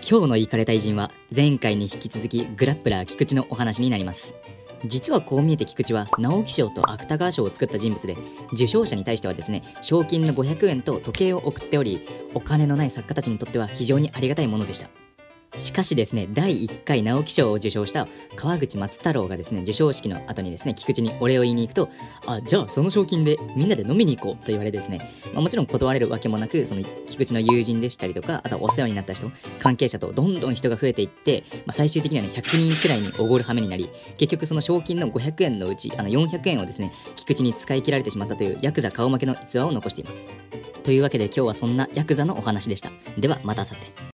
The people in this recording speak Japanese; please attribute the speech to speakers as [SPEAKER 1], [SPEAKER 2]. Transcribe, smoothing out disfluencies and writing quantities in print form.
[SPEAKER 1] 今日のイカれた偉人は前回に引き続きグラップラー菊池のお話になります。実はこう見えて菊池は直木賞と芥川賞を作った人物で、受賞者に対してはですね、賞金の500円と時計を送っており、お金のない作家たちにとっては非常にありがたいものでした。しかしですね、第1回直木賞を受賞した川口松太郎がですね、授賞式の後にですね、菊池にお礼を言いに行くと、じゃあその賞金でみんなで飲みに行こうと言われてですね、もちろん断れるわけもなく、その菊池の友人でしたりとか、あとはお世話になった人、関係者とどんどん人が増えていって、最終的にはね、100人くらいにおごる羽目になり、結局その賞金の500円のうち400円をですね、菊池に使い切られてしまったというヤクザ顔負けの逸話を残しています。というわけで今日はそんなヤクザのお話でした。ではまた明後日。